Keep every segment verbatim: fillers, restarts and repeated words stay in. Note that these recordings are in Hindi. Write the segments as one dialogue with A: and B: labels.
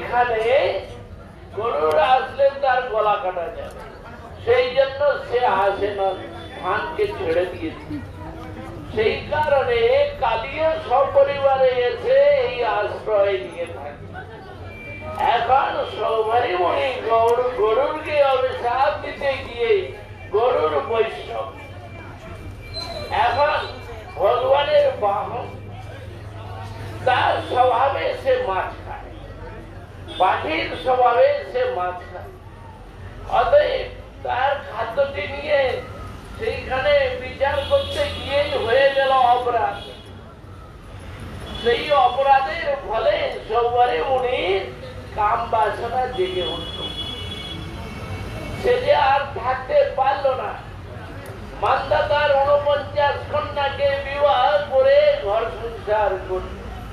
A: এইখানে গরুর আসলে তার গলা কাটা যাবে, সেই জন্য সে আসে না, ধানকে ছেড়ে দিয়েছে। সেই কারণে কালিয়া সপরিবারে এসে এই আশ্রয় নিয়ে থাকে। এখন সৌভারী মণি গৌর গরুরকে অভিশাপ দিতে গিয়ে গরুর বৈষ্ণব, এখন ভগবানের বাহন, তার স্বভাবে সে মাছ খায়, পাখির স্বভাবে সে মাছ খায়। অতএব তার খাদ্যটি নিয়ে সেইখানে বিচার করতে গিয়েই হয়ে গেল অপরাধ। সেই অপরাধের ফলে সৌভারী মুনির কাম বাসনা জেগে উঠল। সে যে আর থাকতে পারল না, মান্দাতার ঊনপঞ্চাশ কন্যাকে বিবাহ করে ঘর সংসার করল।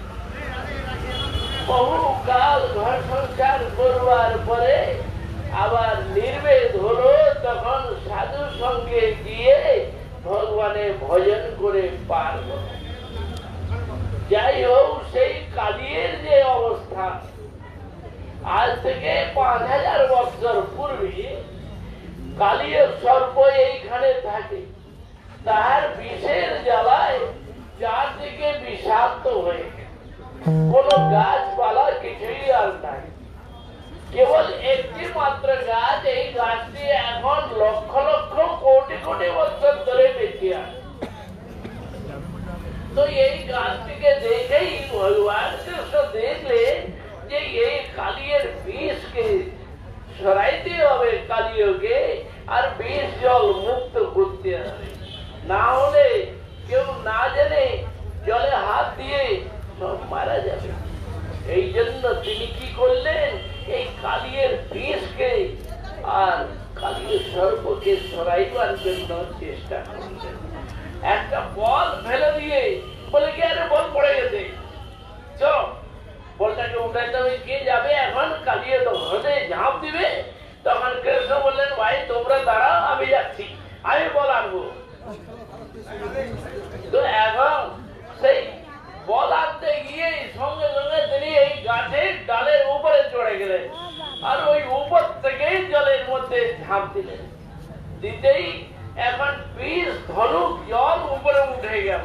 A: বহু কাল ঘর সংসার করবার পরে আবার নির্বেদ হলো, তখন সাধু সঙ্গে গিয়ে ভগবানের ভজন করে পার হল। যাই হোক, সেই কালিয়ের যে অবস্থা, আজ থেকে পাঁচ হাজার বছর পূর্বে কালিয়ের সর্প এইখানে থাকে, তার বিষের জ্বালায় চারদিকে বিষাক্ত হয়ে গেছে, কোন গাছপালা কিছুই আর নাই, কেবল একটি মাত্র গাছ। এই গাছটি এখন লক্ষ লক্ষ কোটি কোটি বছর ধরে বেঁচে আছে। তো এই গাছটিকে দেখেই ভগবান কৃষ্ণ দেখলেন যে এই কালিয়ের বিষকে সরাইতে হবে, কালিয়কে আর বিষ জল মুক্ত করতে হবে, না হলে কেউ না জেনে জলে হাত দিয়ে সব মারা যাবে। এই জন্য তিনি কি করলেন, এই কালিয়ের বিষকে আর কালিয়ের সর্পকে সরাইবার জন্য চেষ্টা করলেন। একটা বল ফেলে দিয়ে বলে কি, আরে বল পড়ে গেছে, চলো বলটাকে উঠাইতে হবে। কে যাবে এখন? কালিয়ে তো হ্রদে ঝাঁপ দিবে। তখন কৃষ্ণ বললেন, ভাই তোমরা দাঁড়াও, আমি যাচ্ছি, আমি বল আনবো। তো এখন সেই বল আনতে গিয়ে সঙ্গে সঙ্গে তিনি এই গাছের ডালের উপরে চড়ে গেলেন, আর ওই উপর থেকেই জলের মধ্যে ঝাঁপ দিলেন। দিতেই এখন বিষ ধনুক জল উপরে উঠে গেল,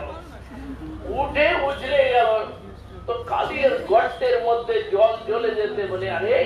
A: উঠে উছলে গেল। তো কালিয়ের গর্তের মধ্যে জল চলে যেতে বলে, আরে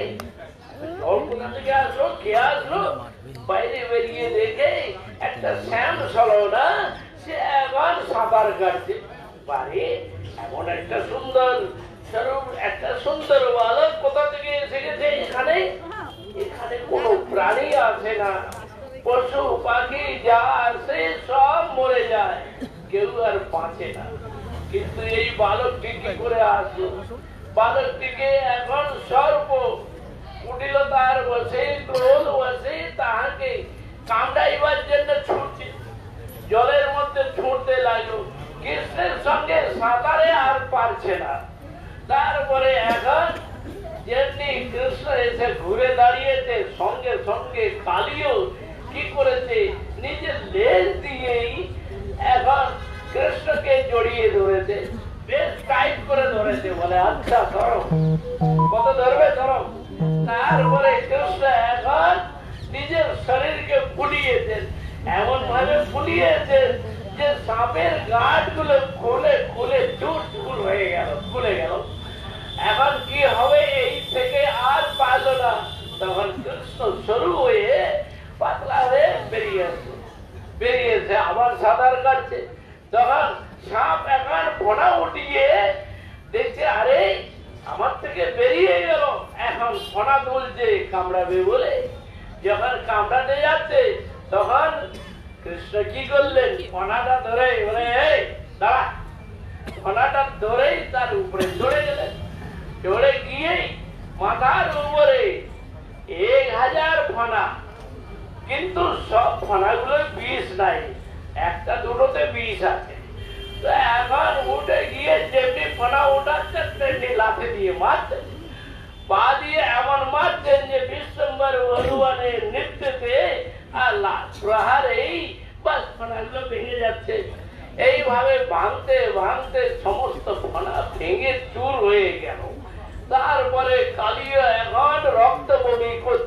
A: জল কোথা থেকে আসলো, কে আসলো? বাইরে বেরিয়ে দেখে একটা শ্যাম সলনা, সে এখন সাঁতার কাটছে। পারে এমন একটা সুন্দর স্বরূপ, একটা সুন্দর বালক কোথা থেকে এসে গেছে এখানে? এখানে কোনো প্রাণী আছে না, পশু পাখি যা আছে সব মরে যায়, কেউ আর বাঁচে না। কিন্তু এই বালকটি কি করে আসলো? বালকটিকে এখন সর্প উঠিল, তার বসে ক্রোধ বসে তাহাকে কামড়াইবার জন্য ছুটছে, জলের মধ্যে ছুটতে লাগলো। কৃষ্ণের সঙ্গে সাঁতারে আর পারছে না। তারপরে এখন যেমনি কৃষ্ণ এসে ঘুরে দাঁড়িয়েছে, সঙ্গে সঙ্গে কালিও কি করেছে, নিজের লেজ দিয়েই এখন কৃষ্ণকে জড়িয়ে ধরেছে, বেশ টাইট করে ধরেছে। বলে, আচ্ছা ধরো, কত ধরবে ধরো। তারপরে কৃষ্ণ এখন নিজের শরীরকে ফুলিয়েছেন, এমন ভাবে ফুলিয়েছেন যে সাপের গাঁট গুলো খুলে খুলে চুর চুর হয়ে গেল, খুলে গেল। এখন কি হবে, এই থেকে আর পারল না। তখন কৃষ্ণ শুরু হয়ে পাতলা হয়ে বেরিয়ে আসছে, বেরিয়েছে আবার সাঁতার কাটছে। তখন সাপ এখন ফোনা উঠিয়ে দেখছে, আরে আমার থেকে বেরিয়ে গেল, এখন ফোনা তুলছে কামড়াবে বলে। যখন কামড়াতে যাচ্ছে তখন কৃষ্ণ কি করলেন, ফোনাটা ধরে বলে, এই দাঁড়া, ফোনাটা ধরেই তার উপরে চড়ে গেলেন। চড়ে গিয়ে মাথার উপরে এক হাজার ফোনা, কিন্তু সব ফোনাগুলো বিষ নাই, একটা দুটোতে বিষ আছে। তো এখন উঠে গিয়ে যেমনি ফোনা উঠাচ্ছে তেমনি লাঠি দিয়ে মারছেন, পা দিয়ে এমন মারছেন যে বিশ্বম্বর ভগবানের নৃত্যতে আর প্রহারেই বাস ফোনাগুলো ভেঙে যাচ্ছে। এইভাবে ভাঙতে ভাঙতে সমস্ত ফোনা ভেঙে চুর হয়ে গেল। তারপরে কালিয়া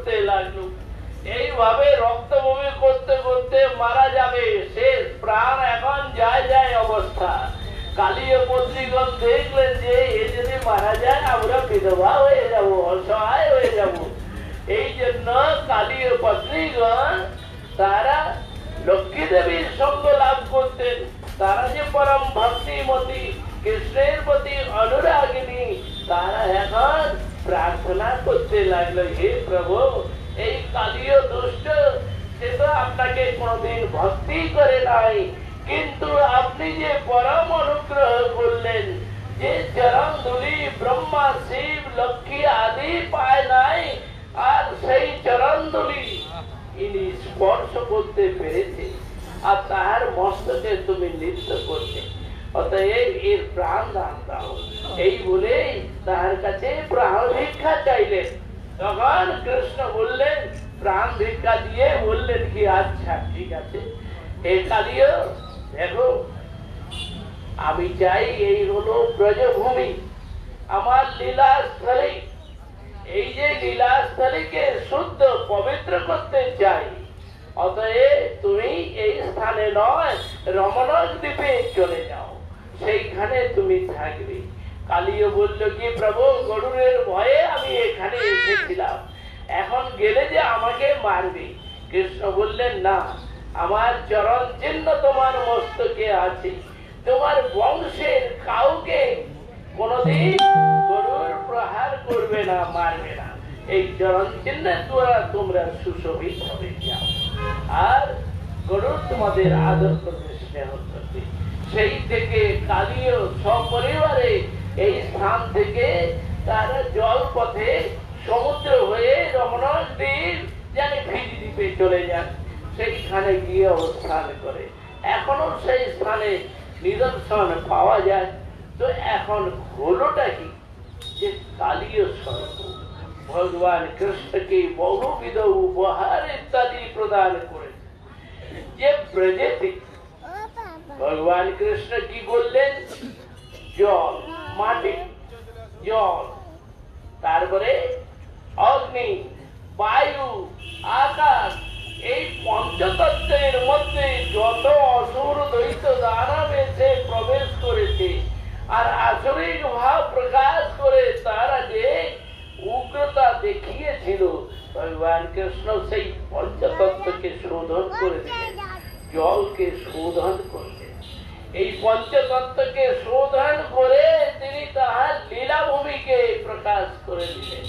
A: করতে লাগলো। এইভাবে রক্ত বমি করতে করতে মারা যাবে, শেষ প্রাণ এখন যায় যায় অবস্থা। কালীয় পত্রীগণ দেখলেন যে এ যদি মারা যায় আমরা বিধবা হয়ে যাব, অসহায় হয়ে যাব। এই জন্য কালীয় পত্রীগণ তারা লক্ষ্মী দেবীর সঙ্গ লাভ করতেন। তারা যে পরম ভক্তিমতী, কৃষ্ণের প্রতি অনুরাগিনী, তারা এখন প্রার্থনা করতে লাগলো, হে প্রভু এই কালীয় দুষ্ট সে তো আপনাকে কোনদিন ভক্তি করে নাই, কিন্তু আপনি যে পরম অনুগ্রহ করলেন, যে চরণ ধুলি ব্রহ্মা শিব লক্ষ্মী আদি পায় নাই, আর সেই চরণ ধুলি ইনি স্পর্শ করতে পেরেছে, আর তাহার মস্তকে তুমি নৃত্য করতে, অতএব এর প্রাণ দান দাও। এই বলে তাহার কাছে প্রাণ ভিক্ষা চাইলেন। তখন কৃষ্ণ বললেন, প্রাণ ভিক্ষা দিয়ে বললেন কি, আচ্ছা ঠিক আছে, এই কালীয় দেখো আমি চাই এই হলো ব্রজভূমি, আমার লীলাস্থলী, এই যে লীলাস্থলীকে শুদ্ধ পবিত্র করতে চাই, অতএব তুমি এই স্থানে নয় রমণক দ্বীপে চলে যাও, সেইখানে তুমি থাকবে। কালীয় বলল কি, প্রভু গরুরের ভয়ে আমি এখানে এসেছিলাম, এখন গেলে যে আমাকে মারবে। কৃষ্ণ বললেন, না, আমার চরণ চিহ্ন তোমার মস্তকে আছে, তোমার বংশের কাউকে কোনদিন গরুর প্রহার করবে না, মারবে না, এই চরণ চিহ্নের দ্বারা তোমরা সুশোভিত হবে যাও, আর গরু তোমাদের আদর করবে, স্নেহ করবে। সেই থেকে কালীয় সপরিবারে এই স্থান থেকে তারা জল পথে সমুদ্র হয়ে রমণক দ্বীপ জানি ফিজি দ্বীপে চলে যান, সেইখানে গিয়ে অবস্থান করে। এখনো সেই স্থানে নিদর্শন পাওয়া যায়। তো এখন হলোটা কি, যে কালীয় স্বরূপ ভগবান কৃষ্ণকে বহুবিধ উপহার ইত্যাদি প্রদান করেছে। যে ব্রজেতে ভগবান কৃষ্ণ কি বললেন, জল, মাটি, জল, তারপরে অগ্নি, বায়ু, আকাশ, এই পঞ্চতত্ত্বের মধ্যে যত অসুর দ্বৈত দানব এসে প্রবেশ করেছে আর আসরিক ভাব প্রকাশ করে তারা যে উগ্রতা দেখিয়েছিল, ভগবান কৃষ্ণ সেই পঞ্চতত্ত্বকে শোধন করে দিলেন, জলকে শোধন করলেন। এই পঞ্চতত্ত্বকে শোধন করে তিনি তাহার লীলাভূমিকে প্রকাশ করে দিলেন।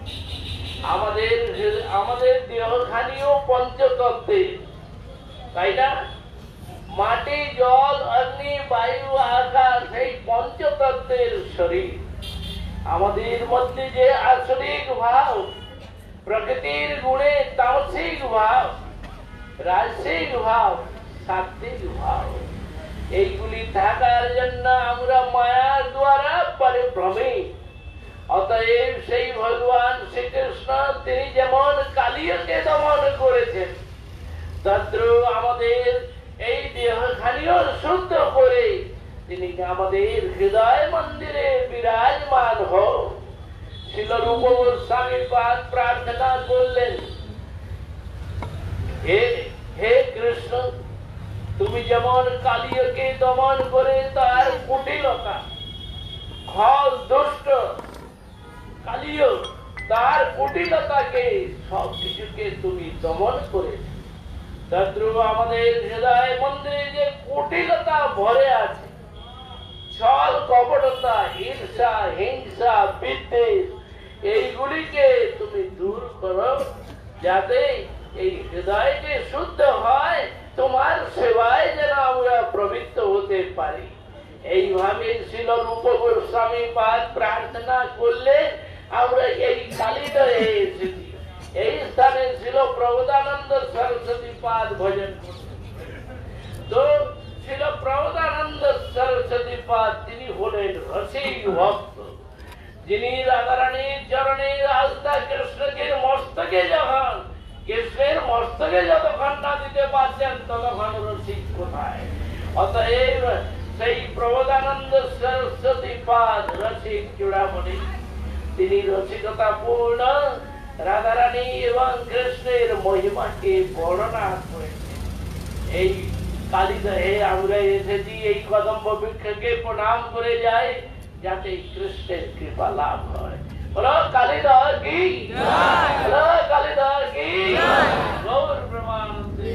A: আমাদের আমাদের দেহখানিও পঞ্চতত্ত্বে, তাই না? মাটি, জল, অগ্নি, বায়ু, আকাশ, এই পঞ্চতত্ত্বের শরীর। আমাদের মধ্যে যে আসরিক ভাব, প্রকৃতির গুণে তামসিক ভাব, রাজসিক ভাব, সাত্বিক ভাব, এইগুলি থাকার জন্য আমরা মায়ার দ্বারা পরিভ্রমী। অতএব সেই ভগবান শ্রীকৃষ্ণ তিনি যেমন কালীয়কে দমন করেছেন, তদ্রূপ আমাদের এই দেহখানিও শুদ্ধ করে তিনি আমাদের হৃদয় মন্দিরে বিরাজমান হোক। শিল রূপ গোস্বামী পাদ প্রার্থনা করলেন, হে হে কৃষ্ণ, তুমি যেমন কালীয়কে দমন করে তার কুটিলতা, খল দুষ্ট কালীয় তার কুটিলতাকে সবকিছুকে তুমি দমন করেছ, তদ্রূপ আমাদের হৃদয় মন্দিরে যে কুটিলতা ভরে আছে, ছল কপটতা, ঈর্ষা, হিংসা, বিদ্বেষ, এইগুলিকে তুমি দূর করো, যাতে এই হৃদয়কে শুদ্ধ হয়, তোমার সেবায় যেন আমরা প্রবৃত্ত হতে পারি। এইভাবে শিল রূপ গোস্বামী পাদ প্রার্থনা করলে আমরা এই কালীদয়ে এসেছি। এই স্থানে শিল প্রবোধানন্দ সরস্বতী পাদ ভজন করতেন। তো শিল প্রবোধানন্দ সরস্বতী পাদ তিনি হলেন রসিক ভক্ত, যিনি রাধারানীর চরণে আস্থা কৃষ্ণকে মস্তকে যখন কৃষ্ণের মস্তকে যতক্ষণ না দিতে পারছেন ততক্ষণ রসিক কোথায়। অতএব সেই প্রবোধানন্দ সরস্বতী পাদ রসিক চূড়ামণি, তিনি রসিকতা পূর্ণ রাধারানী এবং কৃষ্ণের মহিমাকে বর্ণনা করেছে। এই কালিদাহে আমরা এসেছি এই কদম্ব বৃক্ষকে প্রণাম করে যাই যাতে কৃষ্ণের কৃপা লাভ হয়। বলো কালিদাস কি জয়, বলো কালিদাস কি জয়, গৌর প্রেমানন্দে।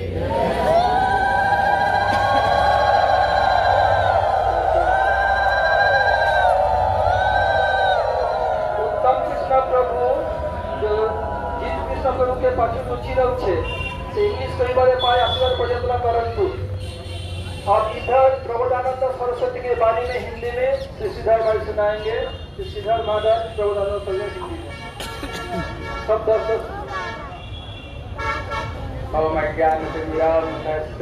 B: उत्तम कृष्ण प्रभु जो जिन कृष्ण प्रभु के पाछे रुचि रखे से इंग्लिश परिवार पाए आशीर्वाद पर्यटना करंतु। और इधर प्रबोधानंद सरस्वती के बाणी में हिंदी में श्री श्रीधर भाई सुनाएंगे। श्री श्रीधर महाराज प्रबोधानंद सरस्वती हिंदी में सब दर्शक।
C: ओम ज्ञानतिमिरान्धस्य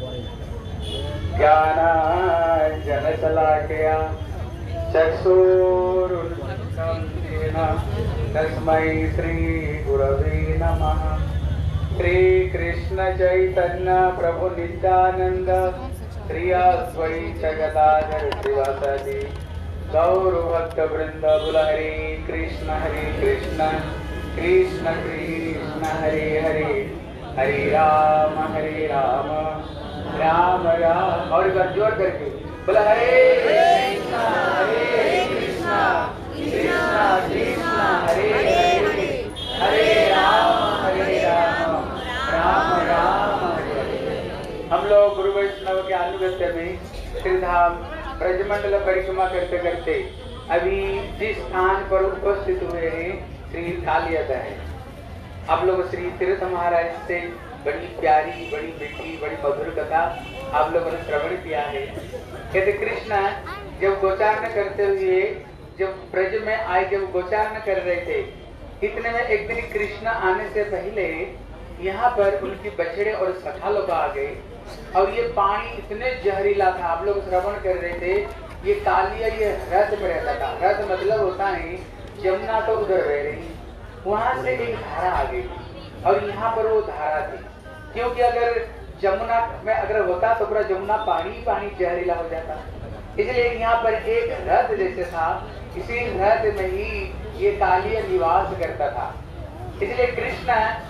C: ज्ञानाञ्जनशलाकया चक्षुरुन्मिलितं येन तस्मै श्रीगुरवे नमः। श्रीकृष्ण चैतन्य प्रभु नित्यानंद श्री अद्वैत गदाधर श्रीवासादि गौर भक्त वृंद बोल हरे कृष्ण हरे कृष्ण कृष्ण कृष्ण हरे हरे हरे राम हरे राम राम राम। और एक बार जोर करके बोला हरे कृष्ण हरे कृष्ण कृष्ण कृष्ण हरे हरे हरे राम हरे राम राम राम हरे हरे। हम लोग गुरु वैष्णव के अनुगत्य में श्रीधाम ब्रजमंडल परिक्रमा करते करते अभी जिस स्थान पर उपस्थित हुए हैं श्री कालियादह है। आप लोग श्री तीर्थ महाराज से बड़ी प्यारी बड़ी मीठी बड़ी मधुर कथा आप लोगों ने श्रवण किया है। कहते कृष्ण जब गोचारण करते हुए जब ब्रज में आए जब गोचारण कर रहे थे इतने में एक दिन कृष्ण आने से पहले यहाँ पर उनकी बछड़े और सखा लोग आ गए और ये पानी इतने जहरीला था। आप लोग श्रवण कर रहे थे ये कालिया ये रथ में रहता था। रथ मतलब होता है जमुना तो उधर रह रही वहां से एक धारा आ गई और यहाँ पर वो धारा थी क्योंकि अगर जमुना में अगर होता तो पूरा जमुना पानी पानी जहरीला हो जाता। इसलिए यहाँ पर एक रथ जैसे था इसी रथ में ही ये कालिया निवास करता था। इसलिए कृष्ण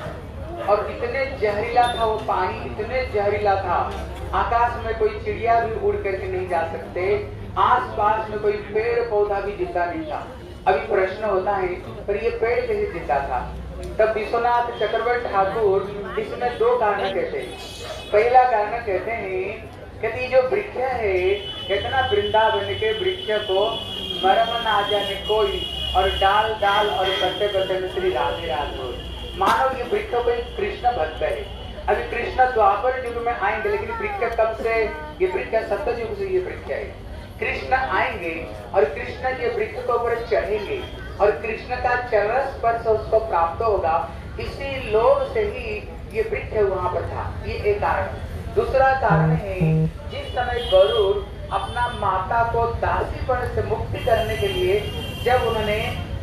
C: और इतने जहरीला था वो पानी इतने जहरीला था आकाश में कोई चिड़िया भी उड़ करके नहीं जा सकते आसपास में कोई पेड़ पौधा भी जिंदा नहीं था। अभी प्रश्न होता है पर ये पेड़ कैसे जिंदा था। तब विश्वनाथ चक्रवर्ती ठाकुर इसमें दो कारण कहते हैं। पहला कारण कहते हैं कहते जो वृक्ष है कितना वृंदावन के वृक्ष को मरम ना जाने कोई और डाल डाल और पत्ते पत्ते में श्री राधे राधे मानो ये वृक्ष कोई कृष्ण भक्त है। अभी कृष्ण द्वापर युग में आएंगे लेकिन वृक्ष कब से ये वृक्ष सत्य युग से ये वृक्ष है। कृष्ण आएंगे और कृष्ण के वृक्ष के ऊपर चढ़ेंगे और कृष्ण का चरण स्पर्श उसको प्राप्त होगा। इसी लोभ से ही ये वृक्ष वहां पर था। ये एक कारण। दूसरा कारण है जिस समय गरुड़ अपना माता को दासीपन से मुक्ति करने के लिए जब उन्होंने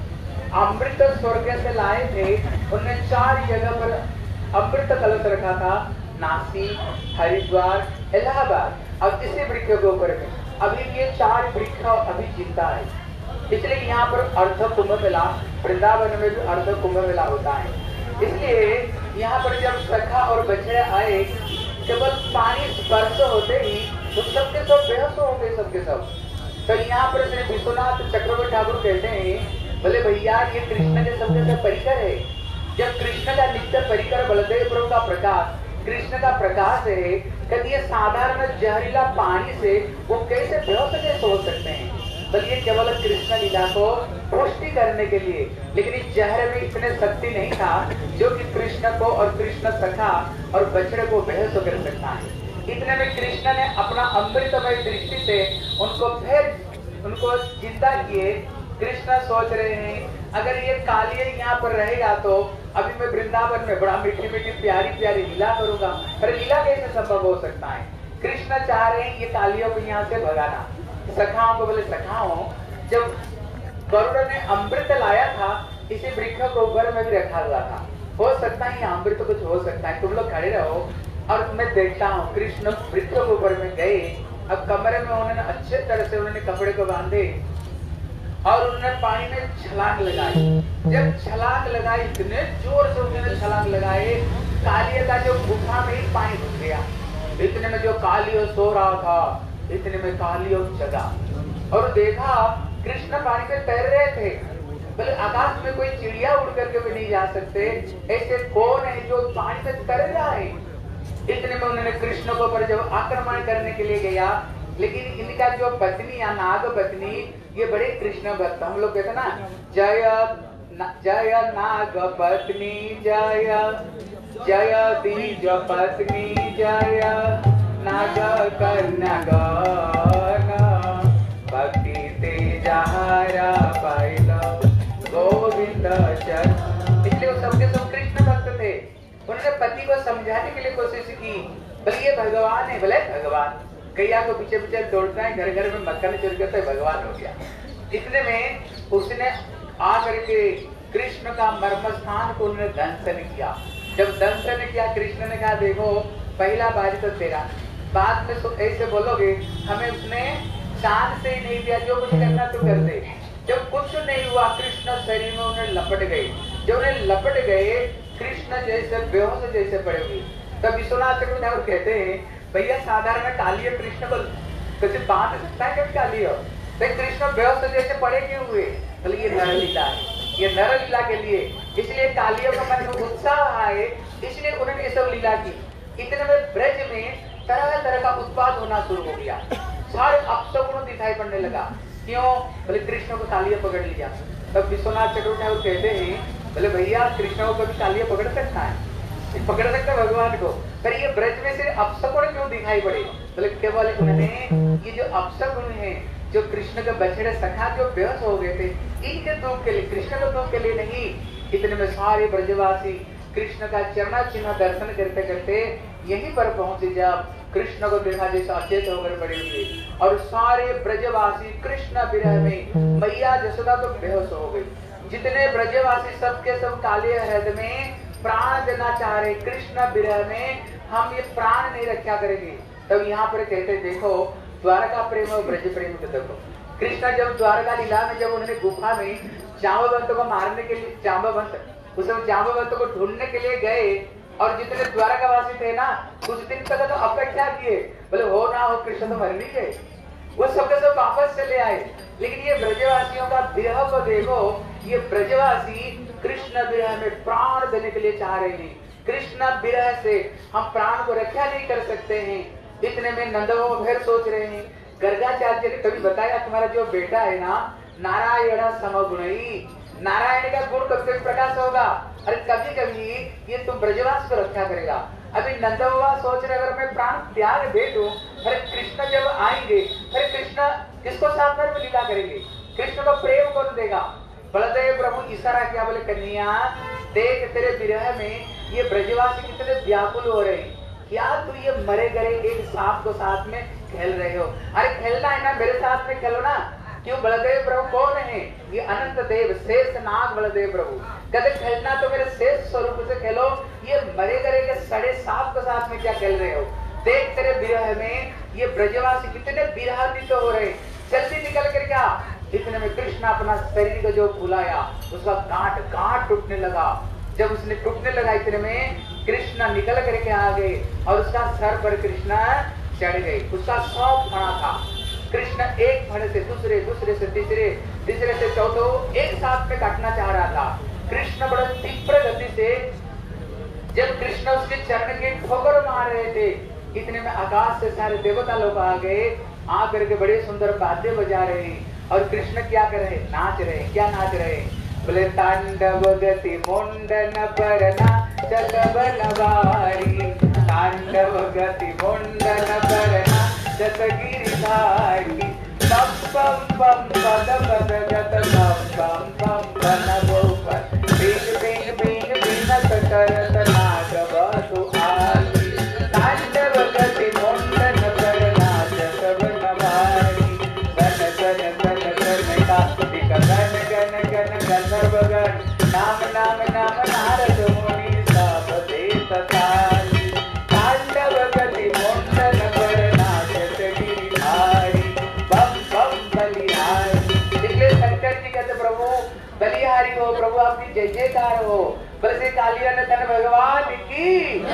C: अमृत स्वर्ग से लाए थे उन्होंने चार जगह पर अमृत कलश रखा था नासिक हरिद्वार इलाहाबाद और इसी वृक्ष के ऊपर में अभी ये चार वृक्ष अभी जिंदा है। इसलिए यहाँ पर अर्ध कुंभ मेला वृंदावन में भी अर्ध कुंभ मेला होता है। इसलिए यहाँ पर जब सखा और बछड़े आए केवल पानी स्पर्श होते ही तो सबके सब बेहोश हो गए सबके सब। तो यहाँ पर श्री विश्वनाथ चक्रवर्ती ठाकुर कहते हैं बोले भैया ये कृष्ण के सबके सब परिकर है। जब कृष्ण का नित्य परिकर बलदेव प्रभु का प्रकाश कृष्ण का प्रकाश है कहते ये साधारण जहरीला पानी से वो कैसे बेहोश कैसे हो सकते हैं। बल्कि ये केवल कृष्ण लीला को पुष्टि करने के लिए लेकिन इस जहर में इतने शक्ति नहीं था जो कि कृष्ण को और कृष्ण सखा और बछड़े को बेहोश कर सकता है। इतने में कृष्ण ने अपना अमृतमय दृष्टि से उनको फिर उनको जिंदा किए। कृष्ण सोच रहे हैं अगर ये कालिया यहाँ पर रहेगा तो अभी मैं वृंदावन में बड़ा मीठी मीठी प्यारी प्यारी लीला करूंगा पर लीला कैसे संभव हो सकता है। कृष्ण चाह रहे हैं ये कालियों को यहाँ से भगाना। सखाओं को बोले सखाओं जब गरुड़ ने अमृत लाया था इसी वृक्ष को ऊपर में भी रखा हुआ था हो सकता है यहाँ अमृत कुछ हो सकता है तुम लोग खड़े रहो और मैं देखता हूँ। कृष्ण वृक्ष के ऊपर में गए अब कमरे में उन्होंने अच्छे तरह से उन्होंने कपड़े को बांधे और उन्होंने पानी में छलांग लगाई। जब छलांग लगाई, इतने जोर से उन्होंने छलांग लगाए, कालिया का जो गुफा में ही पानी घुस गया। इतने में जो कालिया सो रहा था, इतने में कालिया जगा और देखा कृष्ण पानी में तैर रहे थे। बोले आकाश में कोई चिड़िया उड़ करके भी नहीं जा सकते, ऐसे कौन है जो पानी में तैर रहा है। इतने में उन्होंने कृष्ण को पर जब आक्रमण करने के लिए गया, लेकिन इनका जो पत्नी या नाग पत्नी, ये बड़े कृष्ण भक्त, हम लोग कहते ना जय जय नाग पत्नी जय, जय द्विज पत्नी जय, नाग कन्या भक्ति तेजहारा पाइला गोविंद चरण। इसलिए वो सबके सब कृष्ण भक्त थे। उन्होंने पति को समझाने के लिए कोशिश की, बोले ये भगवान है। बोले भगवान कैया को पीछे पीछे दौड़ता है, घर घर में मक्खन चोरी करता है, भगवान हो गया। इतने में उसने आकर के कृष्ण का मर्म स्थान को उन्होंने दंशन किया। जब दंशन किया, कृष्ण ने कहा देखो पहला बारी तो तेरा, बाद में तो ऐसे बोलोगे, हमें उसने शान से ही नहीं दिया, जो कुछ करना तो कर दे। जब कुछ नहीं हुआ, कृष्ण शरीर में उन्हें लपट गए। जब उन्हें लपट गए, कृष्ण जैसे बेहोश जैसे पड़े हुए। तब विश्वनाथ चक्रवर्ती ठाकुर कहते हैं भैया साधारण कालिया कृष्ण को कैसे बांध सकता है, कभी कालिया तो कृष्ण बेहोश जैसे पड़े क्यों हुए। बोले ये नर लीला है, ये नर लीला के लिए, इसलिए कालिया का मन में उत्साह आए, इसलिए उन्होंने ये सब लीला की। इतने में ब्रज में तरह तरह का उत्पाद होना शुरू हो गया, सारे अपशकुन दिखाई पड़ने लगा। क्यों? बोले कृष्ण को कालिया पकड़ लिया। तब विश्वनाथ चक्रवर्ती ठाकुर कहते हैं बोले भैया कृष्ण को कभी कालिया पकड़ सकता है, पकड़ सकता भगवान को, पर ये ब्रज में से अपशकुन क्यों दिखाई पड़े। बोले केवल उन्होंने ये जो अपशकुन है, जो कृष्ण के बछड़े सखा जो बेहोश हो गए थे, इनके दुख के लिए, कृष्ण के दुख के लिए नहीं। इतने में सारे ब्रजवासी कृष्ण का चरणा चिन्ह दर्शन करते करते यहीं पर पहुंचे। जब कृष्ण को देखा जैसे अचेत होकर पड़े हुए, और सारे ब्रजवासी कृष्ण विरह में, मैया जसोदा तो बेहोश हो गई। जितने ब्रजवासी सबके सब काले हृदय में प्राण देना चाह रहे, कृष्ण विरह में हम ये प्राण नहीं रक्षा करेंगे। तब यहाँ पर कहते देखो द्वारका प्रेम और ब्रज प्रेम को देखो। कृष्ण जब द्वारका लीला में, जब उन्होंने गुफा में जांबवंत को मारने के लिए, जांबवंत उस समय जांबवंत को ढूंढने के लिए गए, और जितने द्वारकावासी थे ना कुछ दिन तक तो अपेक्षा किए, बोले हो ना हो कृष्ण तो मर नहीं गए, वो सबके सब वापस चले आए। लेकिन ये ब्रजवासियों का विरह को देखो, ये ब्रजवासी कृष्ण विरह में प्राण देने के लिए चाह रहे हैं। कृष्ण विरह से हम प्राण को रक्षा नहीं कर सकते हैं। इतने में नंदगोप फिर सोच रहे हैं, गर्गाचार्य ने कभी बताया तुम्हारा जो बेटा है ना नारायण समगुणी, नारायण का गुण कभी कभी प्रकाश होगा, अरे कभी कभी ये तुम ब्रजवास को रक्षा करेगा। अभी नंदगोप सोच रहे अगर मैं प्राण त्याग दे दूं, अरे कृष्ण जब आएंगे, अरे कृष्ण किसको साथ में लीला करेंगे, कृष्ण को प्रेम कौन देगा। बलदेव प्रभु इशारा किया, बोले कन्या देख तेरे विरह में ये ब्रजवासी कितने व्याकुल हो रहे हैं, क्या तू ये मरे गए एक सांप को साथ में खेल रहे हो। अरे खेलना है ना मेरे साथ में खेलो ना। क्यों? बलदेव प्रभु कौन है? ये अनंत देव शेष नाग बलदेव प्रभु। कहते खेलना तो मेरे शेष स्वरूप से खेलो, ये मरे गए के सड़े सांप के साथ में क्या खेल रहे हो। देख तेरे विरह में ये ब्रजवासी कितने विरहान्वित हो रहे, जल्दी निकल कर क्या। इतने में कृष्ण अपना शरीर को जो फुलाया, उसका गांठ गांठ टूटने लगा। जब उसने टूटने लगा, इतने में कृष्ण निकल करके आ गए और उसका सर पर कृष्ण चढ़ गए। उसका सौ फणा था, कृष्ण एक फण से दूसरे, दूसरे से तीसरे, तीसरे से चौथे एक साथ में काटना चाह रहा था। कृष्ण बड़े तीव्र गति से, जब कृष्ण उसके चरण के ठोकर मार रहे थे, इतने में आकाश से सारे देवता लोग आ गए, आकर के बड़े सुंदर वाद्य बजा रहे हैं। और कृष्ण क्या कर रहे? नाच रहे। क्या नाच रहे? बोले तांडव गति मुंडन परना चल बनवारी, तांडव गति मुंडन परना जत गिरिधारी, पम पम पम पद पद गत पम पम पम पन गोपन, बिंग बिंग बिंग बिनत करत नाग बधु आली, तांडव गति मुंडन परना जत बनवारी, गन गन गन गन कार्तिक गन गन गन गंधर्व गण, नाम नाम नाम नारद मुनि सब देत ताली, तांडव गति मुंडन परना जत गिरिधारी, बम बम बलिहारी। इसलिए शंकर महिमान्वित हो, प्रभु आपकी जय जयकार हो। बल्कि कालिया ने तन भगवान की।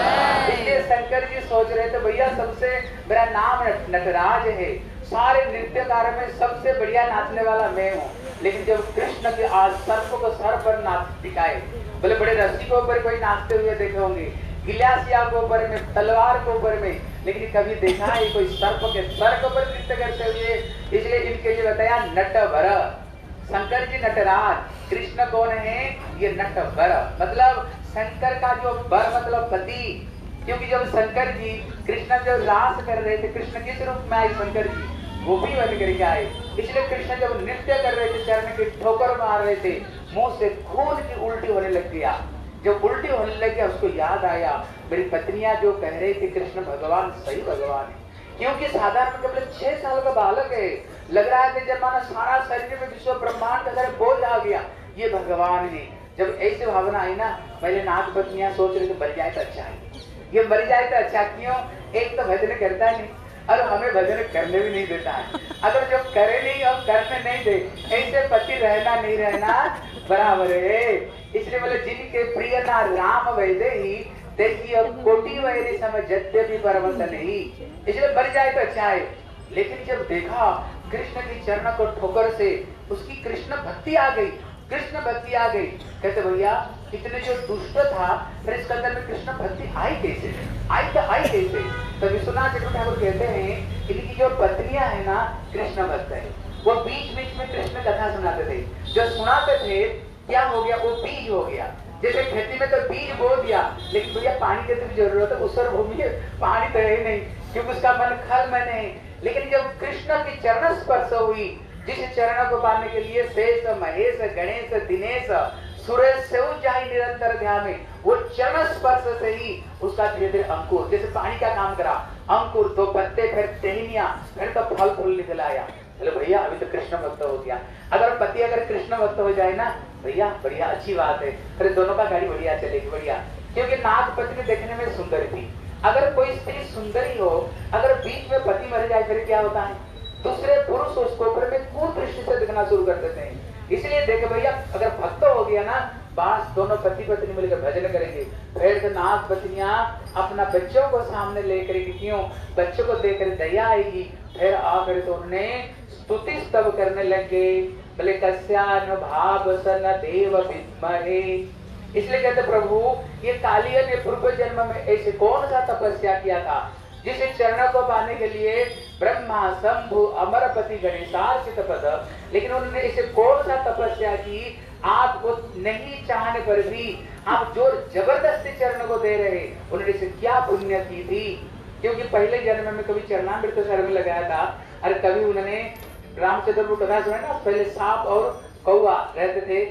C: इसलिए शंकर जी सोच रहे थे भैया सबसे मेरा नाम नटराज है, सारे नृत्यकारों में सबसे बढ़िया नाचने वाला मैं हूँ। लेकिन जब कृष्ण के आज सर्प को सर पर नाच दिखाए, बोले बड़े रस्सी के ऊपर कोई नाचते हुए देखे होंगे, गिलासिया के ऊपर में, तलवार के ऊपर में, लेकिन कभी देखा है कोई सर्प के सर के ऊपर नृत्य करते हुए। इसलिए इनके लिए बताया नटवर। शंकर जी नटराज, कृष्ण कौन है? ये नटवर, मतलब शंकर का जो वर मतलब पति। क्योंकि जब शंकर जी कृष्ण जब रास कर रहे थे, कृष्ण किस रूप में आए? शंकर जी गोपी बन करके आए। इसलिए कृष्ण जब नृत्य कर रहे थे, चरण की ठोकर मार रहे थे, मुंह से खून की उल्टी होने लग गया। जब उल्टी होने लगी उसको याद आया मेरी पत्नियां जो कह रही थी कृष्ण भगवान सही भगवान है। क्योंकि साधारण केवल छह साल का बालक है, लग रहा है जब माना सारा शरीर में विश्व ब्रह्मांड का सारा बोझ आ गया, ये भगवान है। जब ऐसी भावना आई ना, पहले नाग पत्नियां सोच रही थी मर जाए तो अच्छा है, ये मर जाए तो अच्छा। क्यों? एक तो भजन करता नहीं और हमें भजन करने भी नहीं देता है। अगर जो करे नहीं और करने नहीं दे, ऐसे पति रहना नहीं रहना बराबर है। इसलिए बोले जिनके प्रिय ना राम वैदे ही देखिए कोटि वैरी समझ भी परमत नहीं। इसलिए मर जाए तो अच्छा है। लेकिन जब देखा कृष्ण की चरण को ठोकर से उसकी कृष्ण भक्ति आ गई, कृष्ण भक्ति आ गई। कहते भैया इतने जो दुष्ट था फिर इसके अंदर में कृष्ण भक्ति आई कैसे? आई तो आई कैसे? तो विश्वनाथ चक्रवर्ती ठाकुर कहते हैं इनकी जो पत्नियां है ना कृष्ण भक्त है, वो बीच बीच में कृष्ण कथा सुनाते थे। जो सुनाते थे क्या हो गया? वो बीज हो गया। जैसे खेती में तो बीज बो दिया, लेकिन भैया पानी की तो जरूरत है, उसर भूमि है, पानी तो है नहीं क्योंकि उसका मन खल मन है। लेकिन जब कृष्ण की चरण स्पर्श हुई, जिस चरण को पाने के लिए शेष महेश गणेश दिनेश सुरेश से जाए निरंतर ध्यान में, वो चरण स्पर्श से ही उसका धीरे धीरे अंकुर, जैसे पानी का काम करा, अंकुर दो पत्ते फिर टहनियां फिर तो फल फूल निकल आया। चलो भैया अभी तो कृष्ण भक्त हो गया। अगर पति अगर कृष्ण भक्त हो जाए ना भैया बढ़िया अच्छी बात है, फिर दोनों का गाड़ी बढ़िया चलेगी बढ़िया। क्योंकि नाग पत्नी देखने में सुंदर थी। अगर कोई स्त्री सुंदरी हो, अगर बीच में पति मर जाए फिर क्या होता है? दूसरे पुरुष उसको ऊपर में कूट दृष्टि से देखना शुरू कर देते हैं। इसलिए देखे भैया अगर भक्त हो गया ना, बास दोनों पति पत्नी मिलकर भजन करेंगे। फिर तो नाग पत्नियां अपना बच्चों को सामने लेकर के, क्यों? बच्चों को देखकर दया आएगी। फिर आकर तो उन्होंने स्तुति स्तव करने लगे, बोले कस्यान भाव सन देव विद्महे। इसलिए कहते प्रभु ये कालिया ने पूर्व जन्म में ऐसे कौन सा तपस्या किया था जिसे चरण को पाने के लिए ब्रह्मा शंभु अमरपति गणेशार्चित पद, लेकिन उन्होंने इसे कौन सा तपस्या की? आपको नहीं चाहने पर भी आप जो जबरदस्ती चरण को दे रहे, उन्होंने इसे क्या पुण्य की थी? क्योंकि पहले जन्म में कभी चरणामृत सर में लगाया था, और कभी उन्होंने रामचंद्र को कथा सुना ना, पहले सांप और कौवा रहते थे,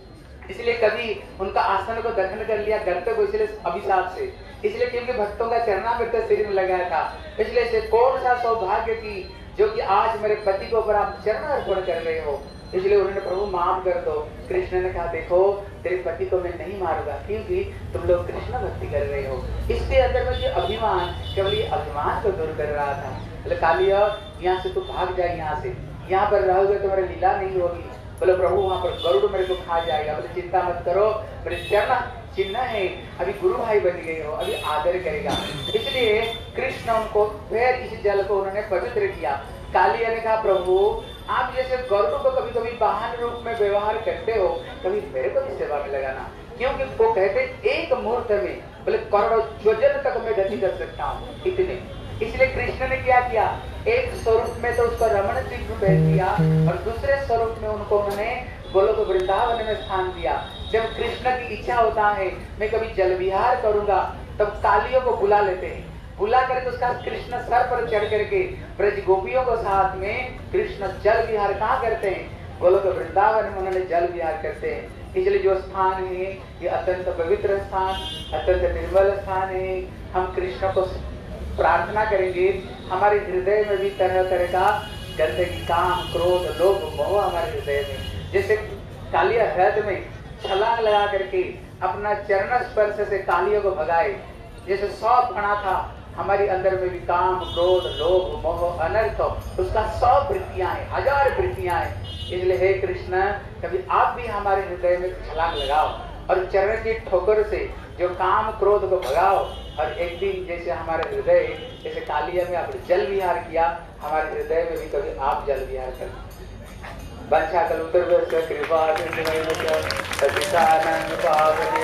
C: इसलिए कभी उनका आसन को दखन कर लिया गर्त को, इसलिए अभिशाप से। इसलिए क्योंकि भक्तों का चरणामृत शरीर में लगाया था, इसलिए इसे कौन सा सौभाग्य की जो कि आज मेरे पति को ऊपर आप चरण अर्पण कर रहे हो। इसलिए उन्होंने प्रभु माफ कर दो। कृष्ण ने कहा देखो तेरे पति को मैं नहीं मारूंगा क्योंकि तुम लोग कृष्ण भक्ति कर रहे हो। इसके अंदर में जो अभिमान, केवल ये अभिमान को दूर कर रहा था। बोले कालिया यहाँ से तू भाग जाए, यहाँ से यहाँ पर रहोगे तो मेरी लीला नहीं होगी। बोले प्रभु वहाँ पर गरुड़ मेरे को खा जाएगा। बोले चिंता मत करो, मेरे चरण चिन्ह है, अभी गुरु भाई बन गए हो, अभी आदर करेगा। इसलिए कृष्ण उनको फिर इस जल को उन्होंने पवित्र किया। कालिया ने कहा प्रभु आप जैसे गरुड़ को कभी कभी वाहन रूप में व्यवहार करते हो, कभी मेरे को भी सेवा में लगाना। क्योंकि वो कहते एक मुहूर्त में बोले करोड़ों योजन तक मैं गति कर सकता हूँ इतने। इसलिए कृष्ण ने क्या किया? एक स्वरूप में तो उसको रमण जी को भेज दिया और दूसरे स्वरूप में उनको उन्होंने गोलोक वृंदावन में स्थान दिया। जब कृष्ण की इच्छा होता है मैं कभी जल विहार करूंगा, तब कालियों को बुला लेते हैं। बुला करके उसका कृष्ण सर पर चढ़ करके ब्रज गोपियों को साथ में कृष्ण जल विहार कहाँ करते हैं? गोलोक वृंदावन में उन्होंने जल विहार करते हैं। इसलिए जो स्थान है ये अत्यंत पवित्र स्थान, अत्यंत निर्मल स्थान है। हम कृष्ण को प्रार्थना करेंगे हमारे हृदय में भी तरह तरह का गंदगी, काम, क्रोध, लोभ, मोह हमारे हृदय में, जैसे कालिया हृदय में छलांग लगा करके अपना चरण स्पर्श से कालियों को भगाए। जैसे सौ फणा था हमारी अंदर में भी काम, क्रोध, लोभ, मोह, अनर्थ, उसका सौ वृत्तियां हैं, हजार वृत्तियां हैं। इसलिए हे कृष्ण, कभी आप भी हमारे हृदय में छलांग लगाओ और चरण की ठोकर से जो काम क्रोध को भगाओ। और एक दिन जैसे हमारे हृदय, जैसे कालिया में आपने जल विहार किया, हमारे हृदय में भी कभी आप जल विहार कर। बंछा कल उत्तर कृपा सचिदानंद पावने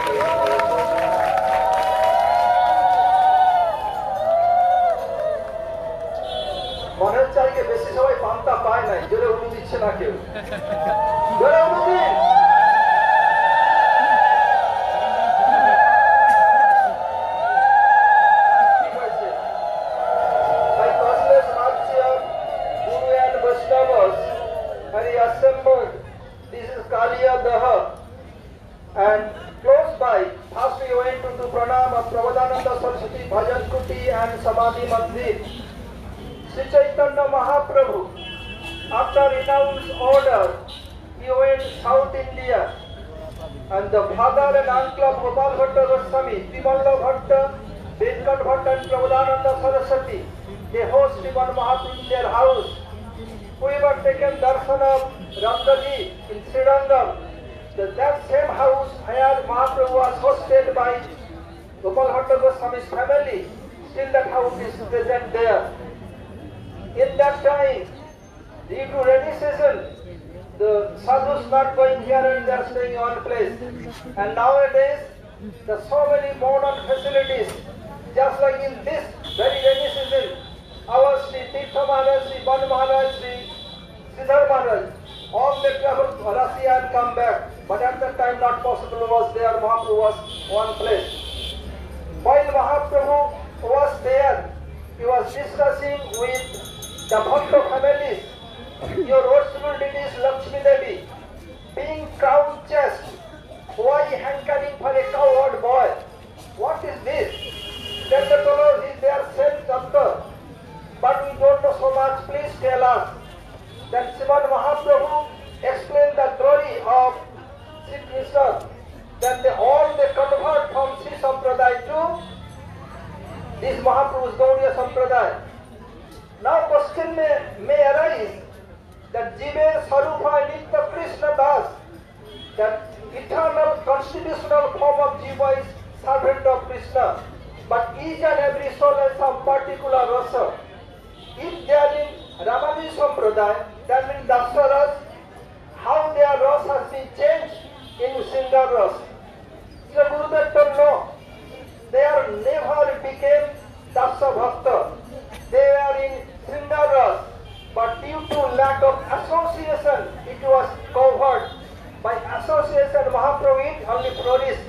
B: মনে হচ্ছে আজকে বেশি সবাই পান্তা পায় নাই, জোরে উঠু দিচ্ছে না কেউ, জোরে উঠু দিন। ঠিক আছে, I causeless Marcia, Guru and Vaishnavas, and he assembled. This is Kaliya Daha, and close by, first we went to do pranam of Prabodhananda Saraswati Bhajan Kuti and Samadhi Mandir. Sri Chaitanya Mahaprabhu, after renounced order, he went South India, and the father and uncle of Gopal Bhatta Goswami, Vimalla Bhatta, Venkat Bhatta and Prabodhananda Saraswati, they host Sriman Mahaprabhu in their house. We were taken darshan of Ramdaji in Srirangam, the, that same house where Mahaprabhu was hosted by Gopal Bhatta Goswami's family, still that house is present there. In that time, due to rainy season, the sadhus not going here and they are staying in one place. And nowadays, there are so many modern facilities. Just like in this very rainy season, our Sri Tirtha Maharaj, Sri Ban Maharaj, Sri Siddhar Maharaj, all they travel to Russia and come back. But at that time, not possible was there. Mahaprabhu was one place. While Mahaprabhu was there, he was discussing with the Bhakta families. Your worshipful deity is Lakshmi Devi, being crown chest. Why hankering for a coward boy? What is this? Then the fellow is their self-doctor. But we don't know so much. Please tell us. Then Srimad Mahaprabhu explained the glory of Sri Krishna. Then they all they convert from Sri Sampradaya to this Mahaprabhu's Gaudiya Sampradaya. Now question may, may arise that Jive Sarupa Nitya Krishna Das, that eternal constitutional form of Jiva is servant of Krishna, but each and every soul has some particular rasa. If they are in Ramani Sampradaya, that means Dasaras, how their rasa has been changed in Sindar rasa. So Gurudev told no, they are never became Dasa Bhakta. They are in Srindaras, but due to lack of association, it was covered. By association, Mahaprabhu it only flourished.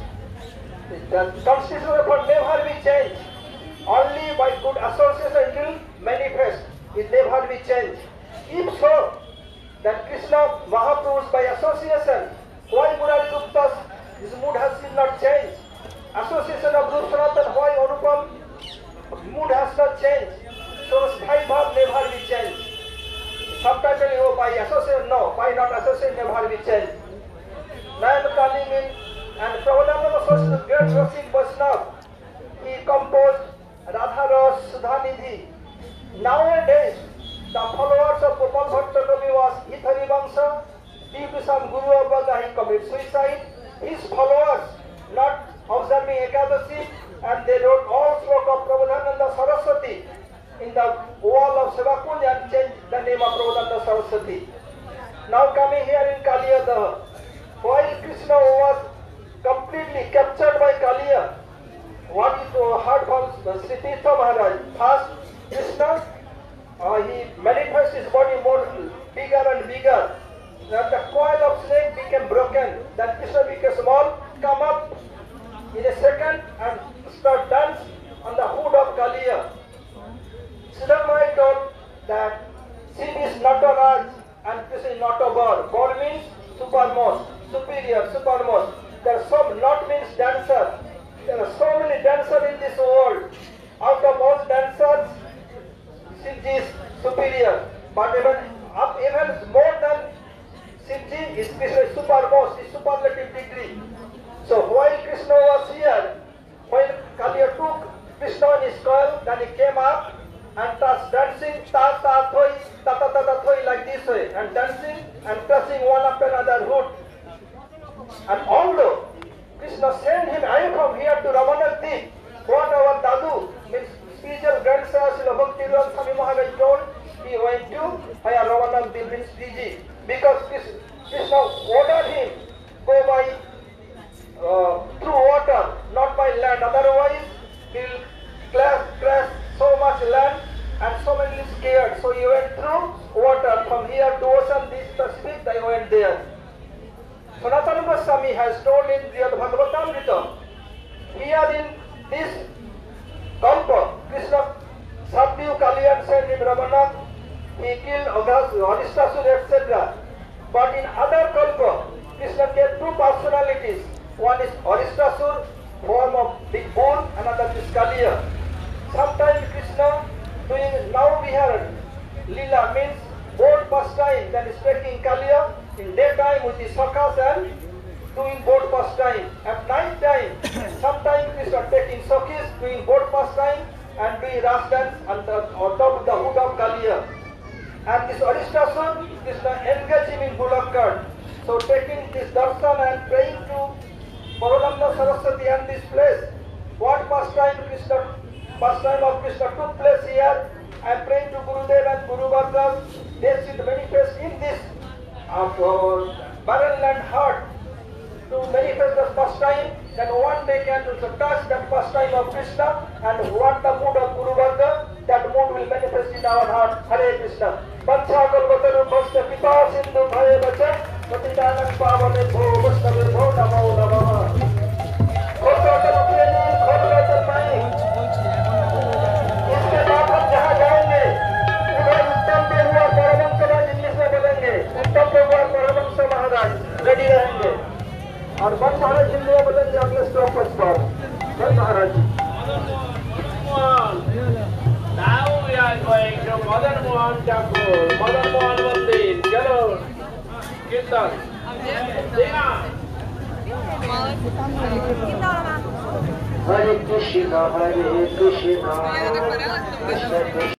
B: The constitution will never be changed. Only by good association it will manifest. It never be changed. If so, that Krishna Mahaprabhu by association, why Murari Gupta's his mood has still not changed? Association of Guru Sanatan, why Anupam mood has not changed? So Sthai Bhav never be changed. Sometimes you know, by association, no, by not association never be changed. Now I am calling in, and Prabhupada was the great Rasik Vaishnava. He composed Radha Ras Sudhanidhi. Nowadays, the followers of Gopal Bhatta Kavi was Ithari Vamsa, due to some Guru Abada he committed suicide. His followers not observing Ekadasi, and they wrote all sloka of Prabodhananda Saraswati in the wall of Sevakund and changed the name of Prabodhananda Saraswati. Now coming here in Kaliya Daha, while Krishna was completely captured by Kaliya, what is heard from Sri Tirtha Maharaj? First, Krishna, uh, he manifests his body more bigger and bigger. Then the coil of snake became broken. Then Krishna became small, come up in a second and start dance on the hood of Kaliya. Siddhar Maharaj told that Shiv is not a Raj and Krishna is not a Bar. Bar means supermost, superior, supermost. There are some, not means dancer. There are so many dancers in this world. Out of all dancers, Shivji is superior. But even up even more than Shivji is Krishna is supermost, is superlative degree. So while Krishna was here, while Kaliya took Krishna in his coil And although Krishna sent him away from here to Ramanuja Deep, what our Dadu, his spiritual grandson, Srila Bhaktivedanta Swami Maharaj told, he went to where Ramanuja Deep means Fiji, because Krishna ordered him go by uh, through water, not by land. Otherwise, he'll crash, crash so much land and so many scared. So he went through water from here to ocean, this Pacific, they went there. Sanatana Goswami has told in Srimad Bhagavatamrita, here in this Kalpa, Krishna subdued Kali and sent him Ramana, he killed Aristasur, et cetera. But in other Kalpa, Krishna gave two personalities. One is Aristasur, form of big bull, another is Kaliya. Sometimes Krishna doing, now we have Lila means boat pastime, then is taking Kaliya in daytime with the sakas and doing boat pastime. At night time, sometimes Krishna taking sakis, doing boat pastime and doing ras dance on, the, on top of the hood of Kaliya. And this Aristasur, Krishna engaged him in bullock cart. So taking this darshan and praying to Parananda Saraswati and this place, what pastime Krishna, pastime of Krishna took place here, and praying to Gurudev and Guru Bhargava, they should manifest in this uh, barren land heart to manifest the pastime, then one day can also touch that pastime of Krishna, and what the mood of Guru Bhargava, that mood will manifest in our heart. Hare Krishna. Pancha kalpataru bhasta pita sindhu bhaya bacha patitanam pavane bho vastavi bho namo namaha. Khotata rukreni khotata mai. इसके बाद हम जहाँ जाएंगे उधर उत्तम पे हुआ परमहंस महाराज इंग्लिश में बोलेंगे, उत्तम पे हुआ परमहंस महाराज रेडी रहेंगे और बन महाराज हिंदी में बोलेंगे अगले स्टॉपेज पर। बन महाराज जी।
A: Now we are going to Madan Mohan Thakur, Madan Mohan Mandir. Chalo, Kirtan.
B: Hare Krishna, Hare Krishna, Krishna Krishna.